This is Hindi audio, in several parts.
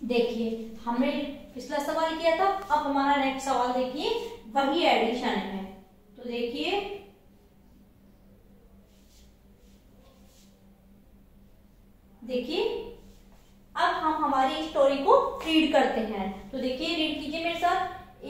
देखिए हमने पिछला सवाल किया था, अब हमारा नेक्स्ट सवाल देखिए वही एडिशन है। तो देखिए अब हम हमारी स्टोरी को रीड करते हैं। तो देखिए रीड कीजिए मेरे साथ।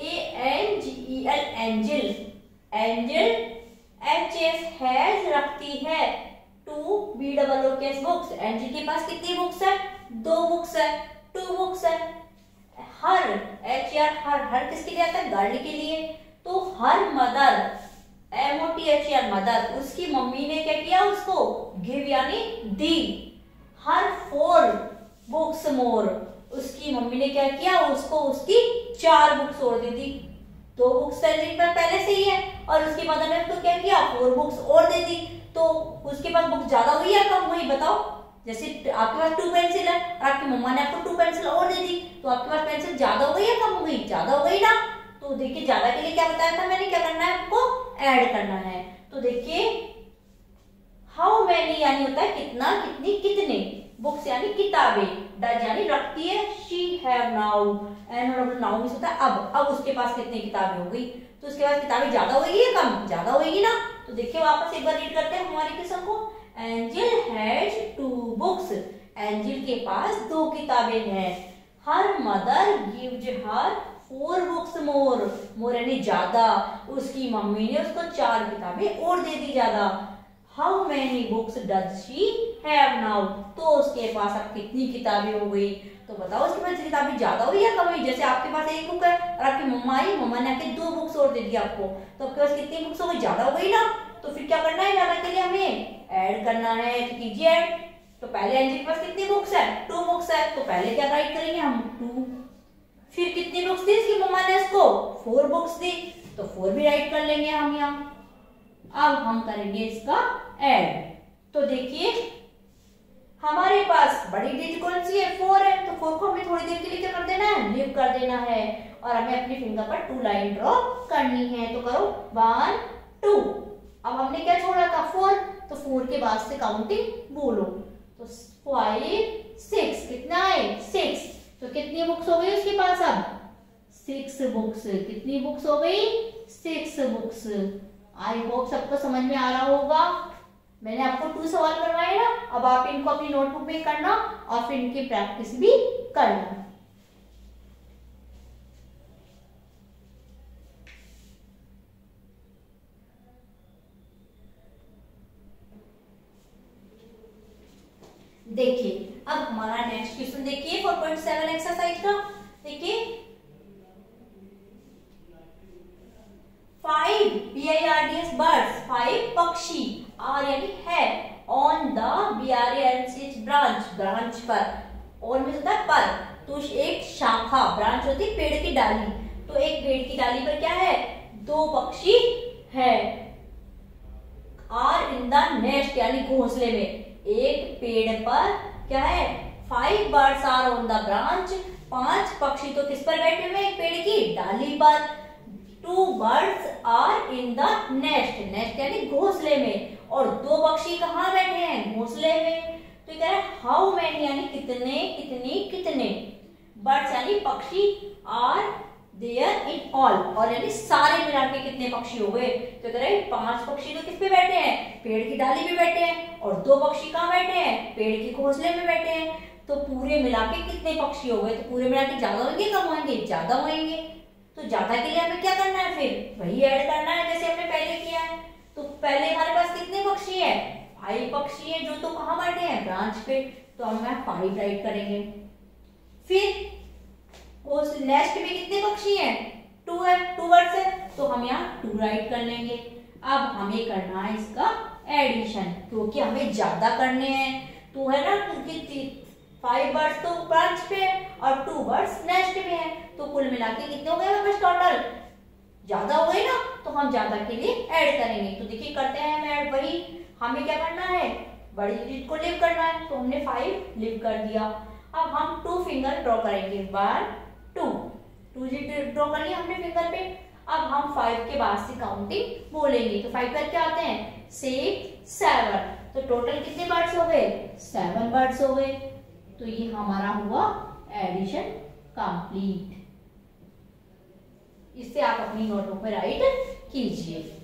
ANGEL angel, angel HS has रखती है 2 BOOKS बुक्स। एंजल के पास कितनी बुक्स है? 2 बुक्स है, 2 बुक्स है। हर हर किसके लिए आता है? गर्ल के लिए। तो हर मदर MOTHER मदर, उसकी मम्मी ने क्या किया? उसको गिव यानी दी। हर 4 बुक्स मोर, उसकी मम्मी ने क्या किया? उसको उसकी 4 बुक्स और दे दी। 2 बुक्स पहले से ही है और उसकी मदर ने तो क्या किया? 4 बुक्स और दे दी। तो उसके पास बुक्स ज्यादा हुई या कम हुई बताओ? जैसे आपके पास 2 पेंसिल है और आपकी मम्मा ने आपको 2 पेंसिल और दे दी, तो आपके पास पेंसिल ज्यादा हो गई या कम हो गई? ज्यादा हो गई ना। तो देखिए ज्यादा के लिए क्या बताया था मैंने, क्या करना है? आपको ऐड करना है। तो देखिए हाउ मैनी यानी होता है कितना, कितनी, कितने। बुक्स यानी किताबें, डज यानी रखती है, she have now, and now means होता है अब उसके पास कितनी किताबें हो गई। तो उसके पास किताबें ज्यादा होगी या कम? ज्यादा होगी ना। तो देखिए वापस एक बार रीड करते हैं हमारे क्वेश्चन को। एंजल हैज 2 बुक्स, एंजल के पास 2 किताबें हैं। Her mother gives her 4 books more, more यानी ज्यादा, उसकी मम्मी ने उसको 4 किताबें और दे दी ज्यादा। How many books does she have now, तो उसके पास अब कितनी किताबें हो गई। तो बताओ उसके पास किताबें ज्यादा हुई या कम हुई? जैसे आपके पास 1 बुक है और आपकी मम्मा आई, मम्मा ने आके 2 बुक्स और दे दी आपको, तो आपके पास कितनी बुक्स हो गई? ज्यादा हो गई ना। तो फिर क्या करना है? ज्यादा के लिए हमें ऐड करना है। तो कीजिए ऐड। तो पहले एंजल के पास कितनी बुक्स है? 2 बुक्स है, तो पहले क्या राइट करेंगे हम? 2। फिर कितनी बुक्स दी इसकी मम्मा ने इसको? 4 बुक्स दी, तो 4 भी राइट कर लेंगे हम यहाँ। अब हम करेंगे इसका ऐड। तो देखिए हमारे पास बड़ी डिजिट कौन सी है? 4 है। तो 4 को हमें थोड़ी देर के लिए क्या कर देना है? लिव कर देना है और हमें अपनी फिंगर पर 2 लाइन ड्रॉ करनी है। तो करो 1 2। अब हमने क्या छोड़ा था? 4। तो 4 के बाद से काउंटिंग बोलो। तो 5 6, कितना है? 6। तो कितनी बुक्स हो गई उसके पास? अब 6 बुक्स। कितनी बुक्स हो गई? 6 बुक्स। आई होप सबको समझ में आ रहा होगा। मैंने आपको 2 सवाल करवाए ना, अब आप इनको अपनी नोटबुक में करना और फिर इनकी प्रैक्टिस भी करना। देखिए अब हमारा नेक्स्ट क्वेश्चन देखिए 4.7 एक्सरसाइज का। देखिए 5 BIRDS बर्ड्स, 5 पक्षी, आर यानी है, on the BRANCH branch, branch पर, और में होता है पर। तो एक शाखा, ब्रांच होती है पेड़ की डाली, तो एक पेड़ की डाली पर क्या है? 2 पक्षी है। आर इन द नेस्ट यानी घोंसले में, एक पेड़ पर क्या है? 5 birds are on the branch, 5 पक्षी तो किस पर बैठे हुए? एक पेड़ की डाली पर। 2 birds are in the nest, nest यानी घोंसले में, और 2 पक्षी कहाँ बैठे हैं? घोंसले में। तो कह रहा है हाउ मैनी यानी कितने, कितनी, कितने, बर्ड्स यानी पक्षी, आर देयर इन ऑल, और यानी सारे मिला के कितने पक्षी हो गए? तो कह रहे 5 पक्षी तो किस पे बैठे हैं? पेड़ की डाली पे बैठे हैं, और 2 पक्षी कहाँ बैठे हैं? पेड़ के घोंसले में बैठे हैं। तो पूरे मिला के कितने पक्षी हो गए? तो पूरे मिला के ज्यादा होंगे कम होंगे? ज्यादा होंगे। तो ज्यादा के लिए हमें क्या करना है? फिर वही ऐड करना है जैसे हमने पहले किया है। तो पहले हमारे पास कितने पक्षी है? 5 पक्षी है, जो तो कहाँ बैठे हैं? ब्रांच पे, तो हम यहाँ 5 राइट करेंगे। फिर उस नेस्ट में कितने पक्षी हैं? 2 है, 2 बर्ड्स है, तो हम यहाँ 2 राइट कर लेंगे। अब हमें करना है इसका एडिशन, क्योंकि हमें ज्यादा करने हैं। 2 है ना, 5 बर्ड्स तो ब्रांच पे है और 2 बर्ड्स नेस्ट में है, तो कुल मिला के कितने हो गए बस टोटल? ज्यादा हो गए ना, तो हम ज्यादा के लिए ऐड करेंगे। तो देखिए करते हैं हम ऐड। वही हमें क्या करना है? बड़ी डिजिट को लिव करना है, तो हमने 5 लिव कर दिया। अब हम 2 फिंगर ड्रॉ करेंगे, 1 2 डिजिट ड्रॉ कर लिया हमने फिंगर पे। अब हम 5 के बाद से काउंटिंग बोलेंगे। तो 5 पर क्या आते हैं? 6 7। तो टोटल कितने बर्ड्स हो गए? 7 बर्ड्स हो गए। तो ये हमारा हुआ एडिशन कंप्लीट। इससे आप अपनी नोटबुक में राइट कीजिए।